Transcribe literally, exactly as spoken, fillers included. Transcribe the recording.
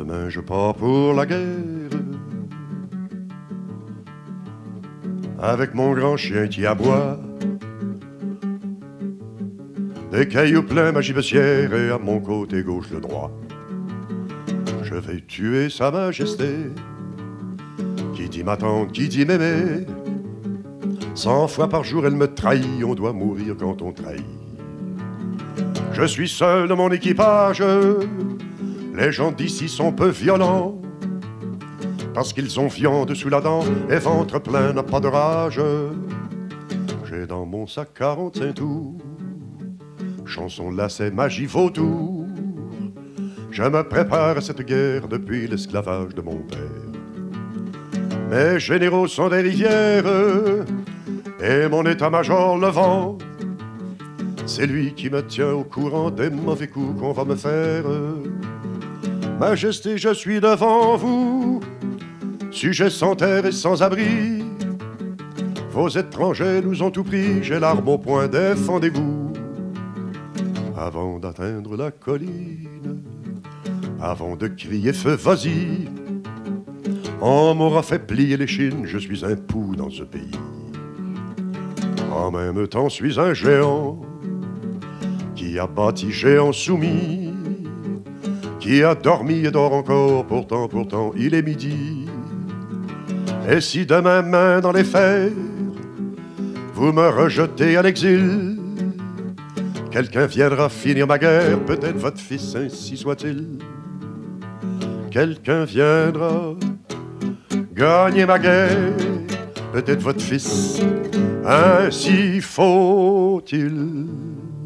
Demain je pars pour la guerre, avec mon grand chien qui aboie. Des cailloux pleins ma gibecière et à mon côté gauche le droit. Je vais tuer sa majesté, qui dit ma tante, qui dit mémé. Cent fois par jour elle me trahit, on doit mourir quand on trahit. Je suis seul de mon équipage, les gens d'ici sont peu violents, parce qu'ils ont viande sous la dent et ventre plein n'a pas de rage. J'ai dans mon sac quarante-cinq tours, chanson, lacet, magie, vautour. Je me prépare à cette guerre depuis l'esclavage de mon père. Mes généraux sont des rivières et mon état-major le vent. C'est lui qui me tient au courant des mauvais coups qu'on va me faire. Majesté, je suis devant vous, sujet sans terre et sans abri. Vos étrangers nous ont tout pris, j'ai l'arme au poing, défendez-vous. Avant d'atteindre la colline, avant de crier feu, vas-y, on m'aura fait plier les chines, je suis un pou dans ce pays. En même temps, suis un géant qui a bâti géant soumis, qui a dormi et dort encore, pourtant, pourtant, il est midi. Et si demain, main dans les fers, vous me rejetez à l'exil, quelqu'un viendra finir ma guerre, peut-être votre fils, ainsi soit-il. Quelqu'un viendra gagner ma guerre, peut-être votre fils, ainsi faut-il.